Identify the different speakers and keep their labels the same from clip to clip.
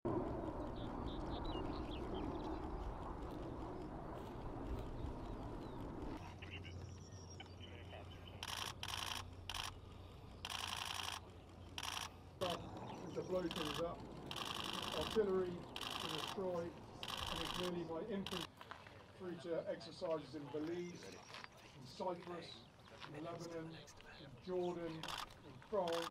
Speaker 1: To blow things up, artillery to destroy, and it's really my infantry through to exercises in Belize, in Cyprus, in Lebanon, in Jordan, in France.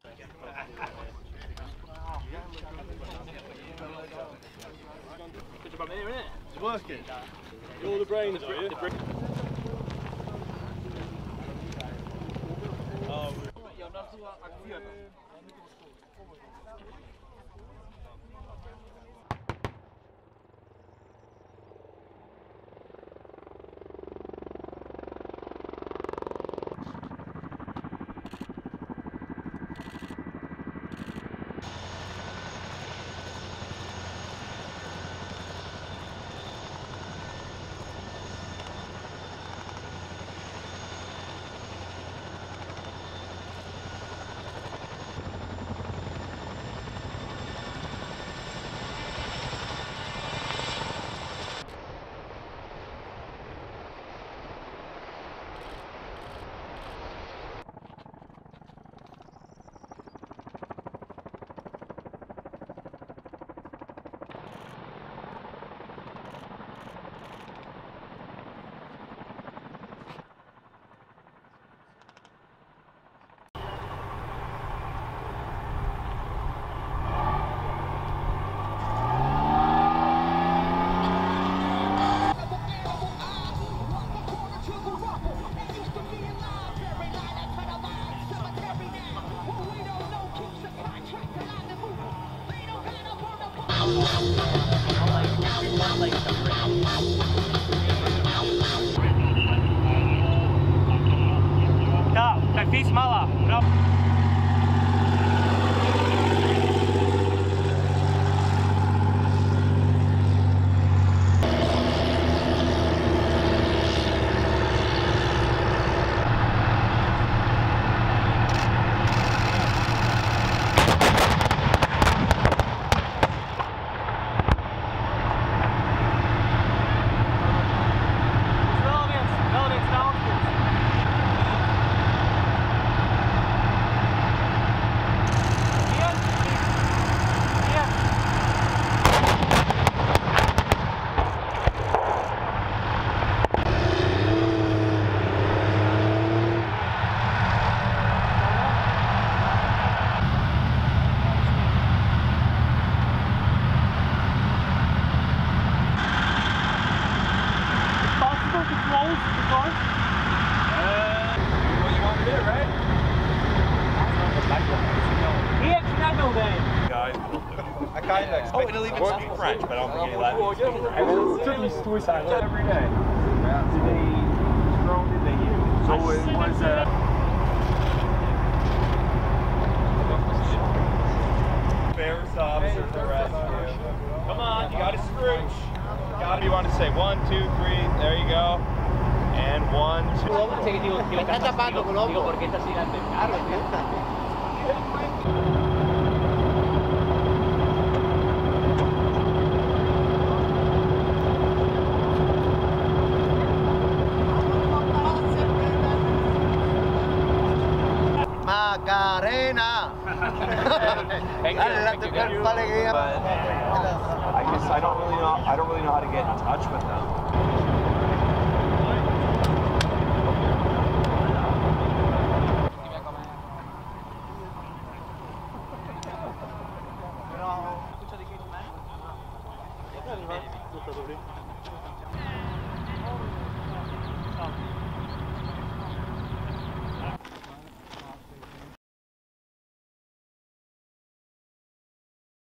Speaker 2: Good job here, isn't it?
Speaker 3: It's working.
Speaker 2: All the brains, are you?
Speaker 4: Tak víc malá.
Speaker 3: Oh, it'll even speak French, but I don't think any Latin.
Speaker 2: Every day. Did they drone did they use? So it was
Speaker 3: Ferris officers arrested. Come on, you got to scrooge. You want to say 1, 2, 3. There you go. And 1, 2.
Speaker 5: Macarena.
Speaker 3: But I guess I don't really know how to get in touch with them.
Speaker 2: Escucha di che